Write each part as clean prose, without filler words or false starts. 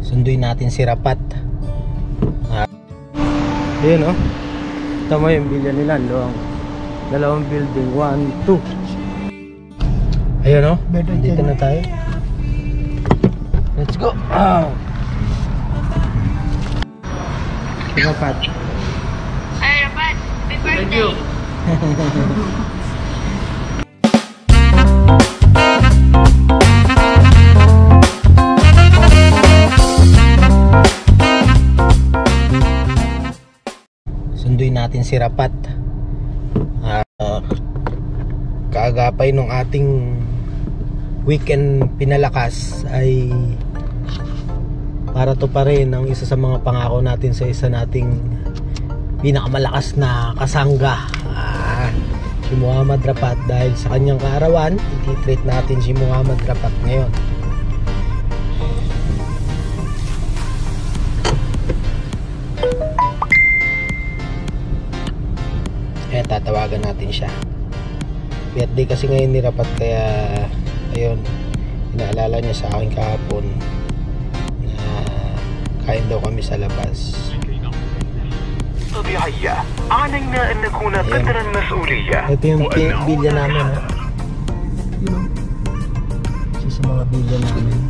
Sunduin natin si Rapat. Ayun, oh. Tama yung bilya nila. Dalawang building. 1, 2. Ayun, oh. Dito na tayo. Let's go. Rapat. Ay, Rapat. Happy birthday. Thank you. Sunduin natin si Rapat. Kaagapay nung ating weekend pinalakas ay para to pa rin ang isa sa mga pangako natin sa isa nating pinakamalakas na kasangga, si Muhammad Rapat. Dahil sa kanyang kaarawan, i-treat natin si Muhammad Rapat ngayon. Kaya tatawagan natin siya. Birthday kasi ngayon ni Rapat, kaya ayun, inaalala niya sa akin kahapon na kain daw kami sa labas. طبيعية علينا أن نكون قدر المسؤولية. Ito yung bilya namin, ha? Isa sa mga bilya namin.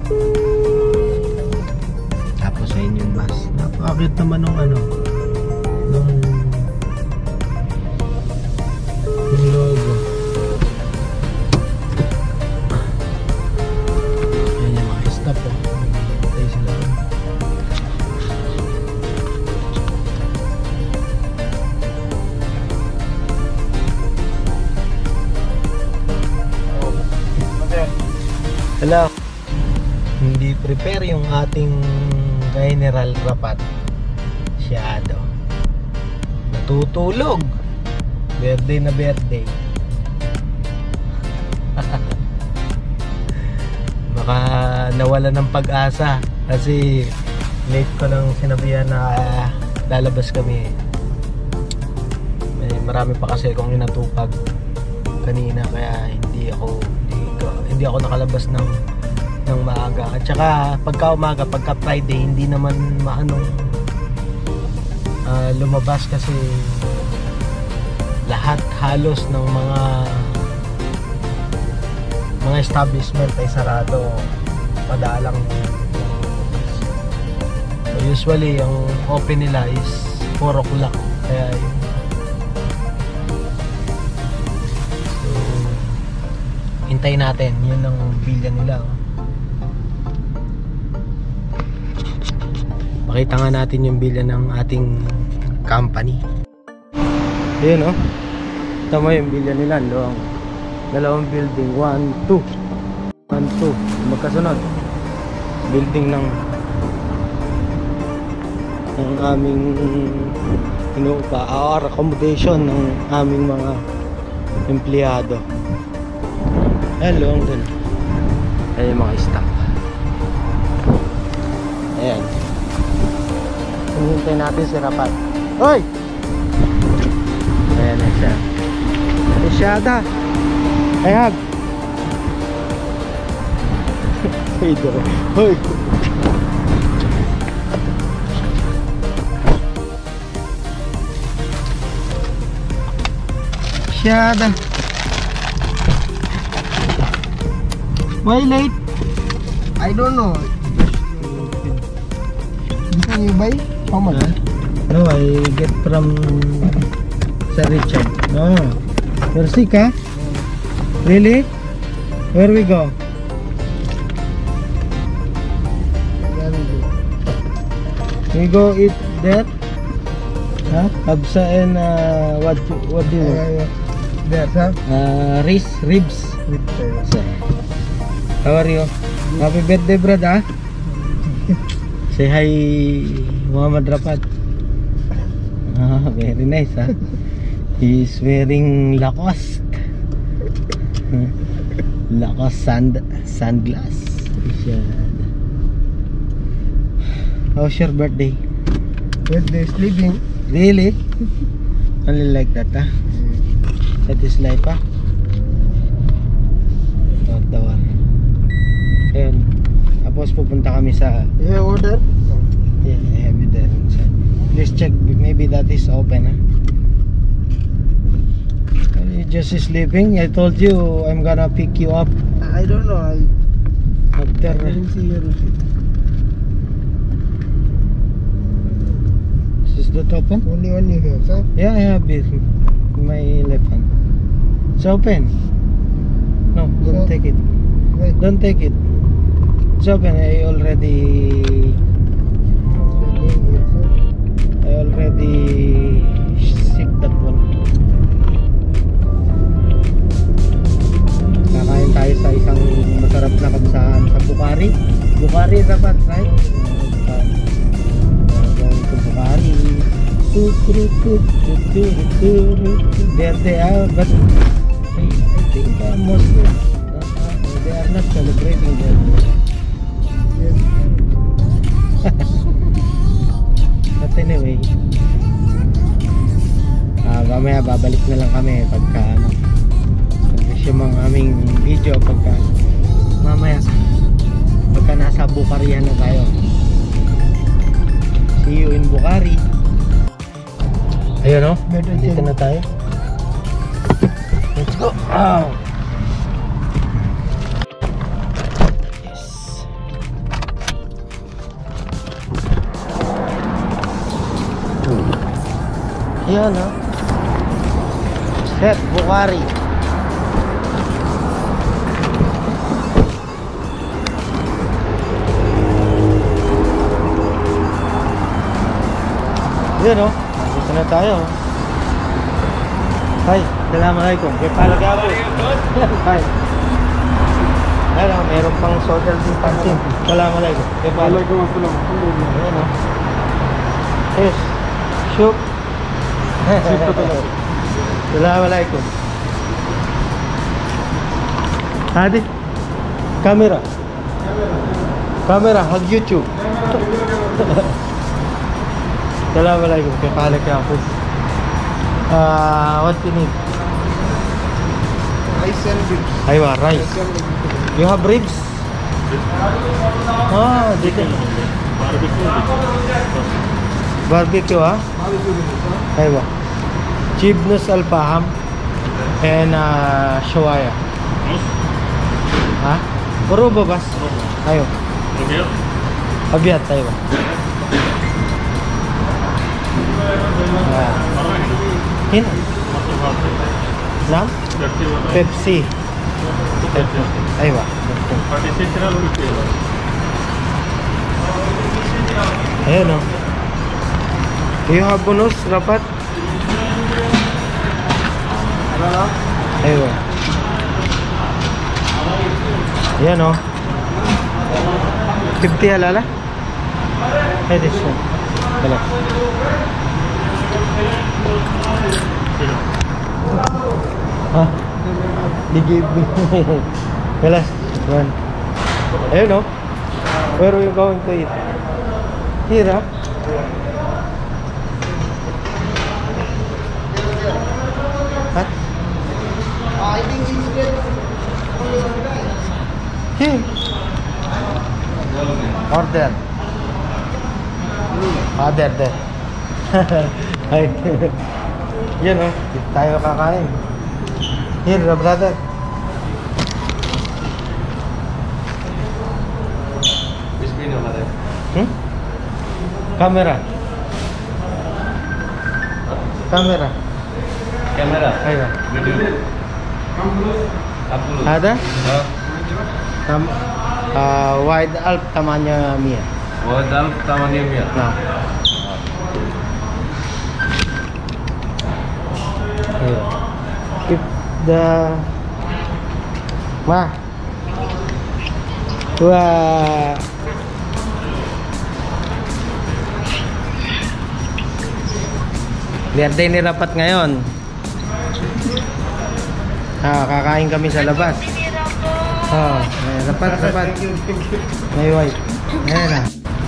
Tapos ayun yung bus. Napakakit naman nung nung logo. Ayan yung mga stop, oh. Tayo sila. Hello. Hindi prepare yung ating General Rapat. Siyado. Natutulog. Birthday na birthday. Baka nawala ng pag-asa kasi late ko nang sinabihan na lalabas kami. Marami pa kasi akong inatupag kanina, kaya hindi ako nakalabas ng maaga. At saka pagka umaga, pagka Friday, hindi naman lumabas kasi lahat halos ng mga establishment ay sarado, madalang. So usually ang open nila is 4 o'clock, kaya yun. So hintayin natin, yun ang bilya nila. Pakita nga natin yung bilya ng ating company. Ayun, oh. Tama yung bilya nila. Dalawang building. 1, 2. Magkasunod. Building ng aming inuupa or accommodation ng aming mga empleyado. Hello, ang ganda. Ayan yung mga staff. Ayan. Hinihintay natin si Rapat. Hoy! Ayan na siya. Isyada! Ayag! Hoy! Isyada! Why late? I don't know. Can you buy? How much? No, I get from Sir Richard. No. You're sick, huh? Really? Where we go? We go eat there? Huh? Habsa and what do you want? There, sir. Ribs. How are you? Happy birthday, brother. Say hi, Muhammad Rapat. Very nice, huh? He's wearing Lacoste. Lacoste sunglass. How's your birthday? Birthday sleeping. Really? Only like that, huh? That is life, huh? Tawar. Ayun. Tapos tapos pupunta kami sa You have order? yeah, I have it there inside. Please check, maybe that is open. You just sleeping? I told you I'm gonna pick you up I don't know. I after. didn't see your receipt. Is that open? Only one you have, sir. Yeah, I have it in my left hand. It's open. No, don't So- take it. Wait. Don't take it. It's open. I already sick that one. Kakain tayo sa isang masarap na kabsahan sa Bukhari. Bukhari dapat, right? Going to Bukhari. There they are, but I think most they are not celebrating there. Yes. But anyway, mamaya babalik na lang kami pagka yung mga aming video pagka mamaya pagka nasa Bukharihan na tayo. See you in Bukhari. Ayun, no? Better Dito check. na tayo. Let's go. Oh. Yes. Ayan, no? Set Bukhari. Ayan, no? Dito na tayo. Hi, assalamualaikum. Kepalagapo. Hi. Hello, meron pang social distancing. Assalamualaikum. Kepalagapo. Ayan, no? Yes. Shook. Assalamualaikum. Hadi. Kamera. Kamera, hug YouTube. Assalamualaikum. Kepalagapo. What you need? Rice and beef. Aywa, rice. You have ribs? Ah, dito. Barbecue, ah? Aywa. Chibnus alfaham and shawaya. Ha? Puro babas? Ayo. Abiyat, aywa. Hin? Nam? Pepsi. Aywa. Ayan, no? Do you have bonus, rapat? Aywa. Ayan, no? 50 halala? Hey, this one. Hello. Ah, they gave me. Hello. One. Ayun, no? Where are you going to eat? Here, ah? Huh? I think it's good. Here. Order. Ah, there. Ay. Yan, oh. Dito tayo kakain. Here, brother. Hmm? Camera. Camera. Kamera. Aywa. Video. Abdul. Ada? Wide alp tamanya mia. Wadal tamanya mia. Nah. Ayo. Keep the Wah. Birthday ni Rapat ngayon. Kakain kami sa labas. Rapat. May wife. Ayan na.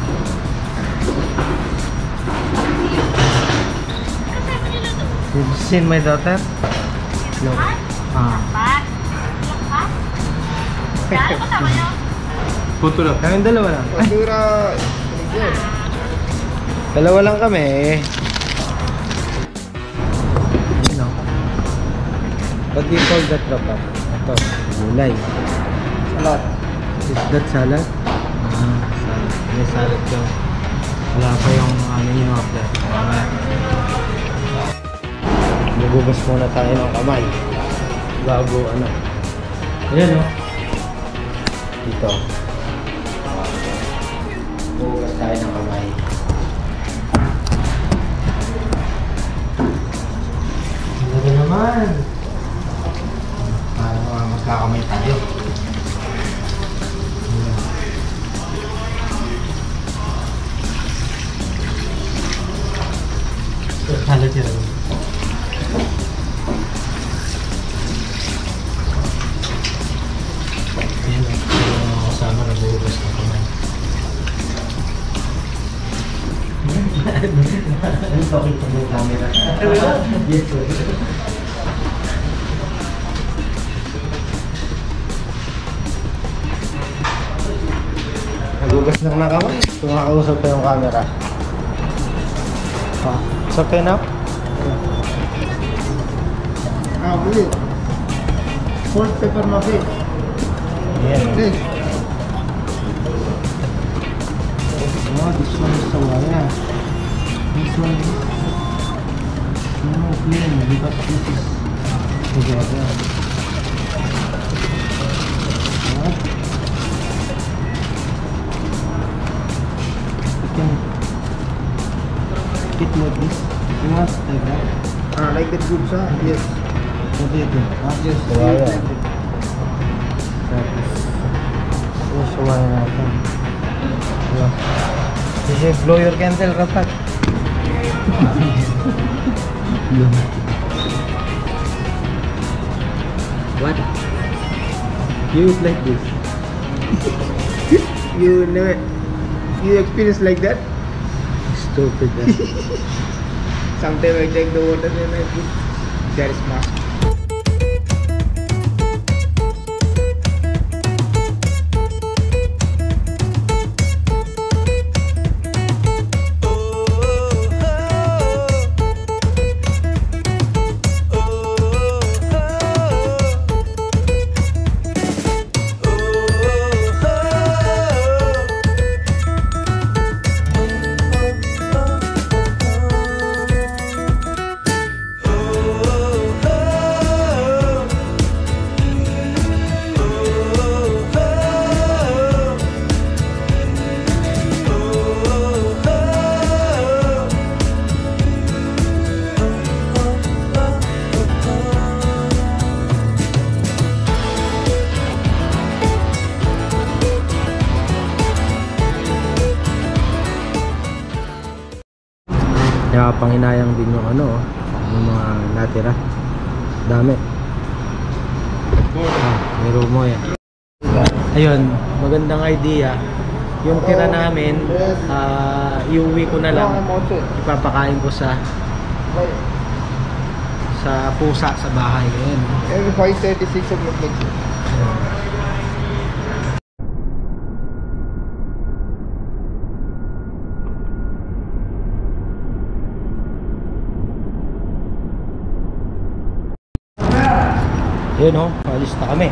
You've seen my daughter? No. Pat? Pat? Saan kasama niyo? Futuro. Kaming dalawa lang. Ay, Madura. dalawa lang kami. Ayun o. What do you call that, Rapat? Ito, gulay. Salad. Is that salad? Ah, salad. May salad daw. Wala pa yung menu of that. Magugas muna tayo ng kamay. Bago ano. Ayan o. Dito. Magugas tayo ng kamay. Ano naman? Para magkakamay tayo. Salad yan. Ayan o. Yung mga kasama na buhugas ng kamay. Ano talking to the camera? Yes, sir. Nagugas lang na kamay. Tumakausap pa yung camera. Ah, it's okay now? Wait. Salt, pepper, mafi. Yeah. Please. Oh, this one is sawaya. This one is no plain because this is together. What? You can eat like this. You want like that? Like that good, sir? Yes. What do you think? Yes. Sawaya. Tapos, ito sawaya natin. Diba? Kasi blow your candle, Rapat. What? You eat like this? You never, you experience like that? Stupid. Sometimes I take the water and I put there is mask. Kaya panginayang din yung ano, yung mga natira. Dami. May rumo yan. Ayun, magandang idea. Yung tira namin, iuwi ko na lang. Ipapakain ko sa pusa sa bahay. Ayun. Every 5:36 o'clock. Ayun o, alis na kami.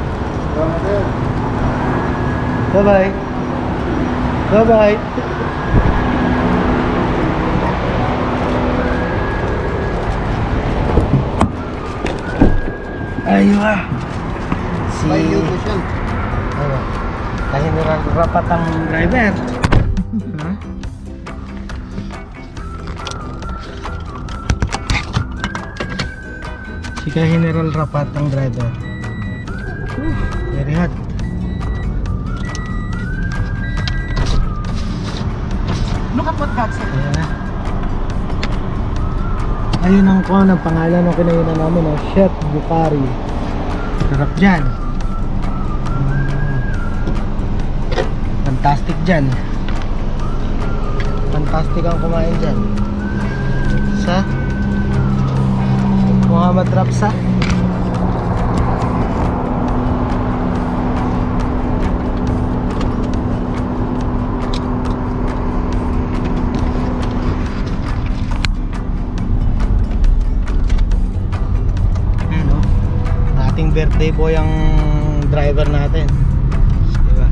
Bye-bye. Bye-bye. Aywa. Si Kahinirang rapat ang driver. Si Kahinirang rapat ang driver. Very hot. Look at what God said. Ayan na. Ayun ang kuha ng pangalan ng kinainan namin, Chef Bukhari. Sarap dyan. Fantastic dyan. Fantastic ang kumain dyan. Sa Muhammad Rapsa. playboy ang driver natin, diba?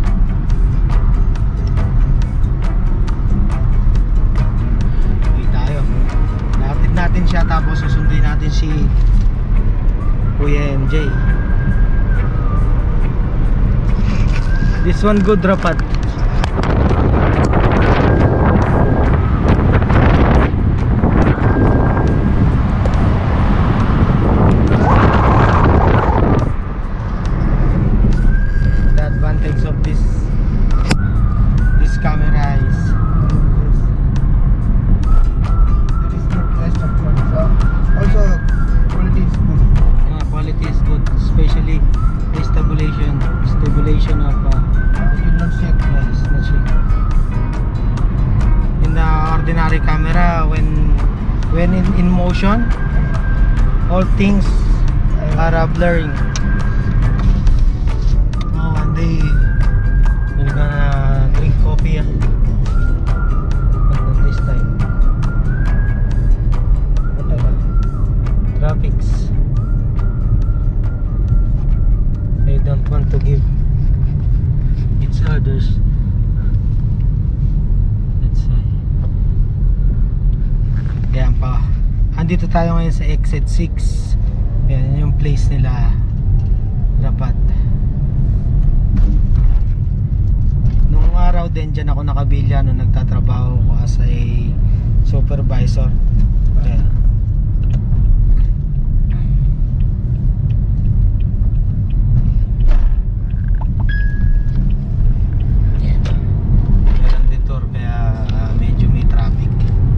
Hindi tayo. Lapit natin siya tapos susunduin natin si Kuya MJ. This one good, Rapat. The advantage of this camera is There is no rest of money. So also quality is good. quality is good, especially the stabilization of You not shake. it's not shake. In the ordinary camera, when in motion, all things are blurring. Oh, one day we're gonna drink coffee, but not this time. Traffics. They don't want to give each others. Let's say. Yan pa. Andito tayo ngayon sa exit 6. Yan yung place nila, Rapat. Nung araw din dyan ako nakabilya nung nagtatrabaho ko as a supervisor. Kaya meron detour kaya medyo may traffic.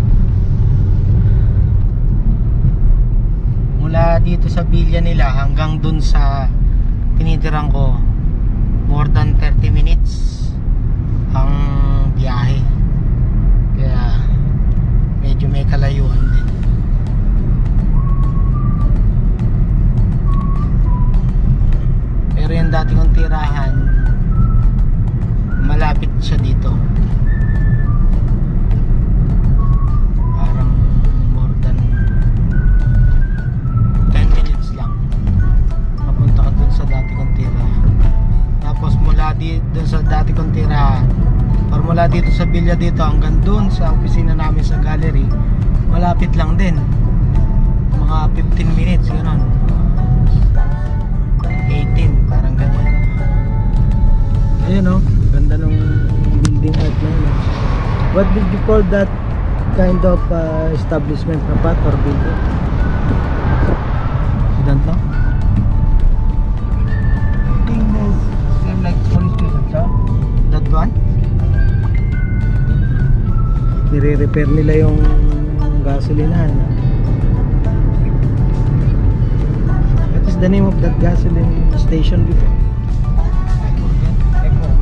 Mula dito sa bilya nila hanggang dun sa tinitirang ko, more than 30 minutes ang biyahe. Kaya medyo may kalayuan din. Pero yung dati kong tirahan, malapit siya dito. Parang more than 10 minutes lang mapunta ka dun sa dati kong tirahan. Tapos mula dun sa dati kong tirahan, or mula dito sa bilya dito hanggang dun sa opisina namin sa gallery, malapit lang din, mga 15 minutes gano'n, 18 parang ganyan. Ayun o, ganda ng building art na yun. What did you call that kind of establishment, Rapat, or building? You don't know? I think there's same like police station, sir. That one? Nire-repair nila yung gasolinahan. What is the name of that gasoline station before? Echo.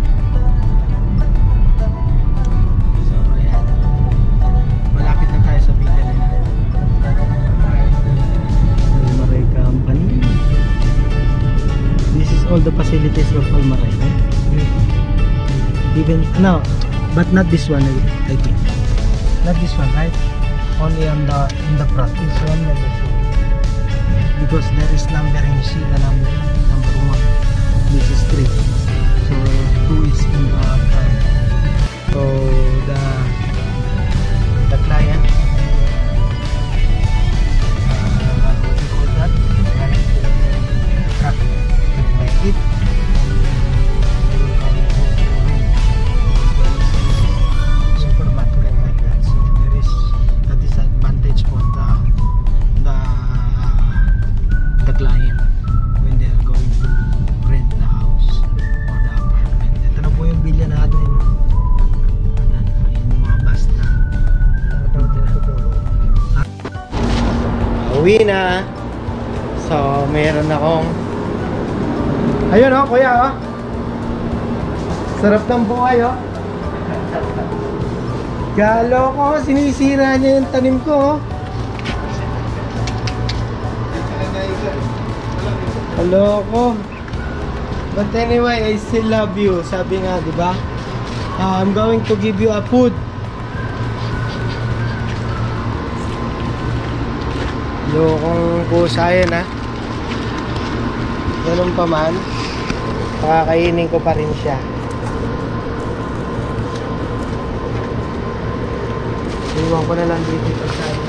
So, ayan. Malapit na tayo sa bilya nila. Almaray Company. This is all the facilities of Almaray, right? Even, no, but not this one, I think. Not this one, right? Only on the, in the front. This one, number 2. Because there is numbering, you see the number 1. This is 3. So 2 is in the front. So the client, what do you call that? Truck, like it. They will come to rent. Supermarket like that. So that is advantage for the client when they are going to rent the house or the apartment. Ito na po yung bilya natin. Ayan yung mga bus na. Uwi na. So meron akong, ayun o, kuya o. Sarap ng buhay o. Galo ko, sinisira niya yung tanim ko o. Hello ko. But anyway, I still love you. Sabi nga, di ba? I'm going to give you a food. Hello kong pusa yan, ha. ganun pa man, pakakainin ko pa rin siya. Iwan ko na lang dito ito sa akin.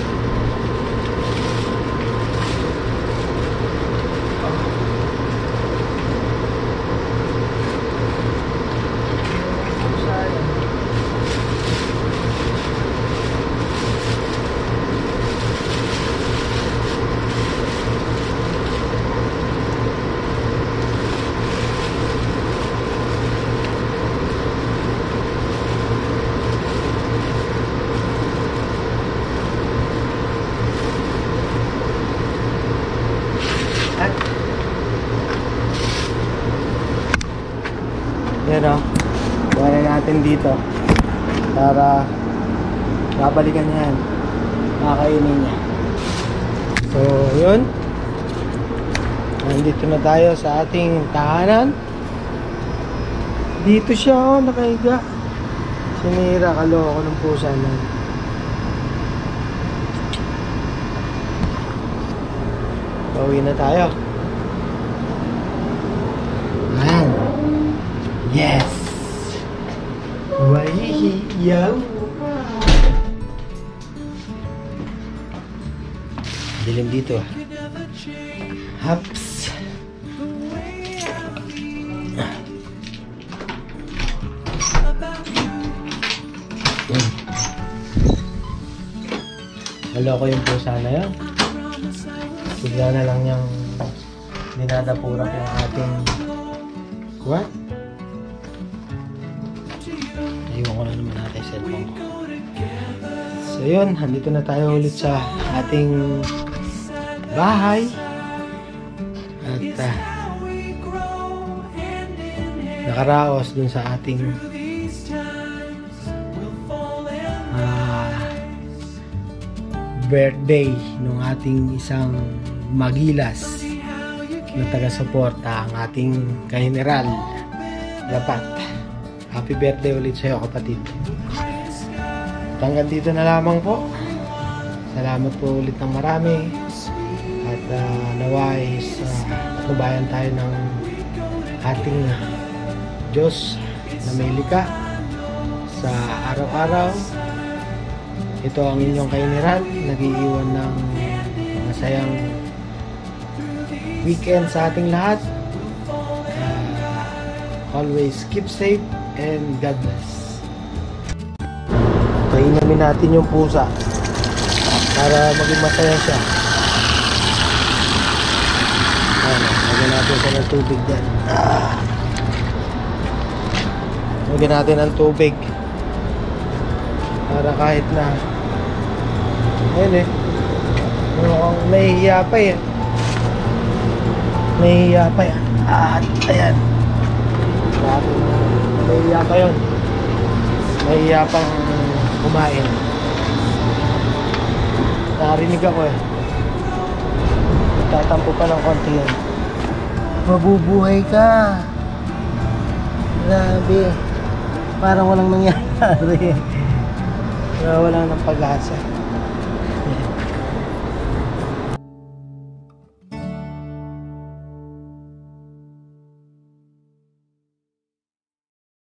Yan o, buwan na natin dito para babalikan yan, makakainin niya. So yun, nandito na tayo sa ating tahanan. Dito siya o, nakahiga. Sinira, kaloko ng pusa na. Pauwi na tayo. Ayan. Yes! Wahihiyaw! Dilim dito ah. Haps! Maloko yung pusa na yan. Bigla na lang yung dinadapurak yung ating what? Iwan ko na naman natin yung cellphone ko. So yun, andito na tayo ulit sa ating bahay. At nakaraos dun sa ating birthday nung ating isang magilas na taga-suporta, ang ating ka-general Lapat. Happy birthday ulit sa'yo, kapatid. Hanggang dito na lamang po. Salamat po ulit ng marami. At naway tubayan tayo ng ating Diyos na may likha sa araw-araw. Ito ang inyong ka-general, nag-iiwan ng masayang weekend sa ating lahat. Always keep safe and God bless. Painamin natin yung pusa para maging masaya siya. Lagyan natin siya ng tubig dyan. Lagyan natin ng tubig para kahit na ayun mukhang nahihiya pa yan. Nahihiya pa yan. At ayan, nahihiya pa yun. Nahihiya pang kumain. Narinig ako tatampo pa ng konti yan. Mabubuhay ka. Grabe, parang walang nangyari. Walang ng pag-asa.